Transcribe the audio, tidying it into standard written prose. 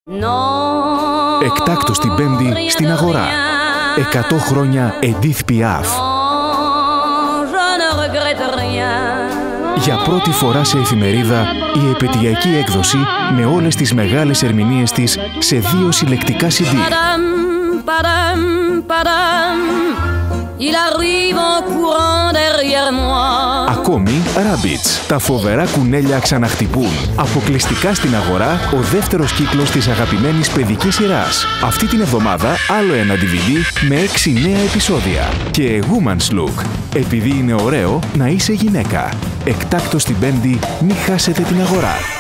Εκτάκτως την Πέμπτη στην αγορά. 100 χρόνια Edith Piaf. Για πρώτη φορά σε εφημερίδα, η επετειακή έκδοση με όλες τις μεγάλες ερμηνείες της σε 2 συλλεκτικά CD. Ακόμη, Rabbits. Τα φοβερά κουνέλια ξαναχτυπούν. Αποκλειστικά στην αγορά, ο δεύτερος κύκλος της αγαπημένης παιδικής σειράς. Αυτή την εβδομάδα, άλλο ένα DVD με 6 νέα επεισόδια. Και Woman's Look. Επειδή είναι ωραίο να είσαι γυναίκα. Εκτάκτως την Πέμπτη, μη χάσετε την αγορά.